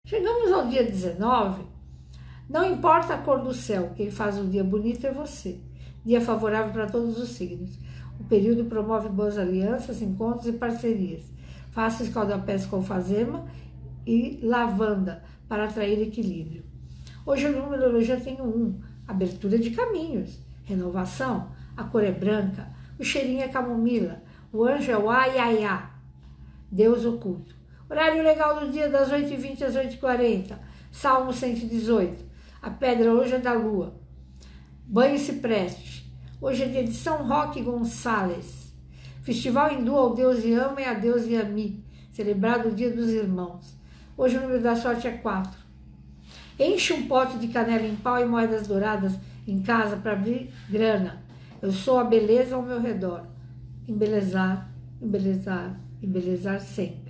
Chegamos ao dia 19. Não importa a cor do céu, quem faz um dia bonito é você. Dia favorável para todos os signos. O período promove boas alianças, encontros e parcerias. Faça escaldapés com alfazema e lavanda para atrair equilíbrio. Hoje a numerologia tem 1, abertura de caminhos, renovação, a cor é branca, o cheirinho é camomila, o anjo é o aiaiá, Deus oculto. Horário legal do dia das 8h20 às 8h40, Salmo 118. A pedra hoje é da lua. Banho se preste. Hoje é dia de São Roque Gonçalves. Festival hindu ao Deus Yama e a Deus Yami, celebrado o Dia dos Irmãos. Hoje o número da sorte é 4. Enche um pote de canela em pau e moedas douradas em casa para abrir grana. Eu sou a beleza ao meu redor. Embelezar, embelezar, embelezar sempre.